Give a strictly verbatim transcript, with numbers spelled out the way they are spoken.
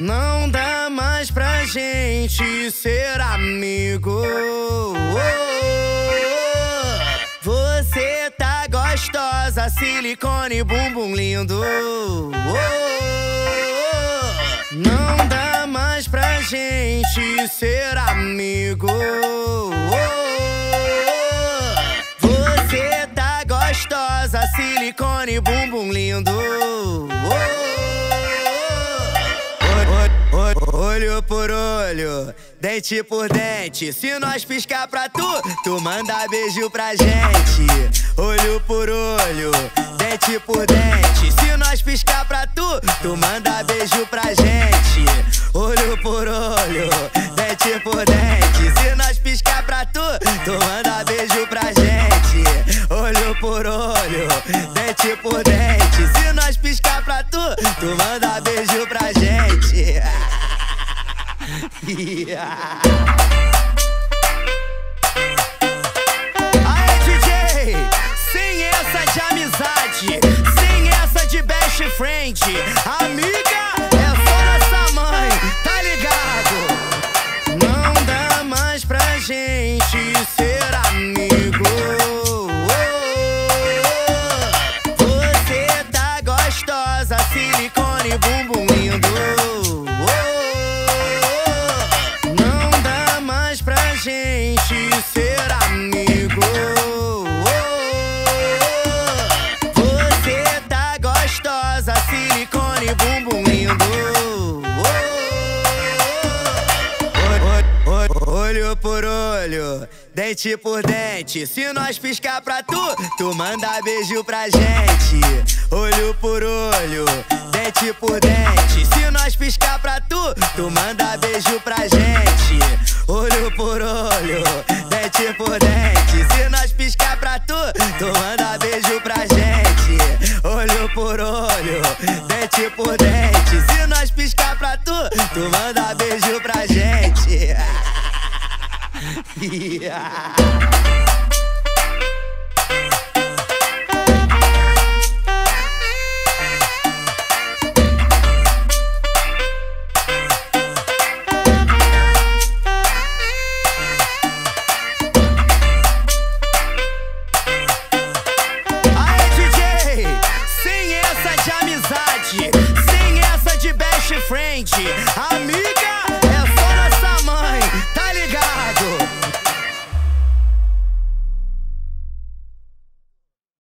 Não dá mais pra gente ser amigo. Você tá gostosa, silicone, bumbum lindo. Não dá mais pra gente ser amigo. Você tá gostosa, silicone, bumbum lindo. Olho por olho, dente por dente. Se nós piscar pra tu, tu manda beijo pra gente. Olho por olho, dente por dente. Se nós piscar pra tu, tu manda beijo pra gente. Olho por olho, dente por dente. Se nós piscar pra tu, tu manda beijo pra gente. Olho por olho, dente por dente. Se nós piscar pra tu, tu manda beijo pra gente. Yeah. Aê, D J, sem essa de amizade, sem essa de best friend, amiga é só nossa mãe, tá ligado? Não dá mais pra gente ser amigo. Você tá gostosa, silicone, bumbum lindo. Gente ser amigo. Você tá gostosa, silicone, bumbum lindo. Olho por olho, dente por dente. Se nós piscar pra tu, tu manda beijo pra gente. Olho por olho, dente por dente. Se nós piscar pra tu, tu manda beijo pra gente. Olho por olho, dente por dente. Se nós piscar pra tu, tu manda beijo pra gente. Olho por olho, dente por dente. Se nós piscar pra tu, tu manda beijo pra gente. Yeah. Sem essa de best friend, amiga